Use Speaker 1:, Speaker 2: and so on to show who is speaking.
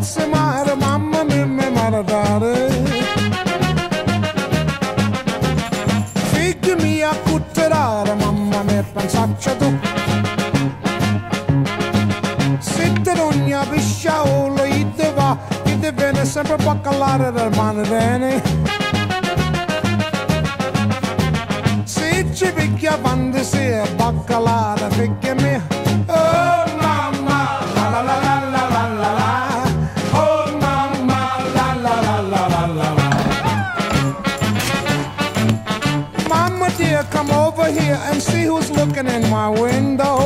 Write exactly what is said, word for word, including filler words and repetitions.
Speaker 1: se mare, mamma mia, mi maradare. Figli mia cutterare, mamma mia, pensaccia tu. Sitte ogni pisciaolo, i te va, i te viene sempre a baccalare del mano bene. Se ci picchia quando si è baccalare, figli mia. Oh mamma, la la la la la la la la. Oh mamma, la la la la la la la. Mama dear, come over here and see who's looking in my window.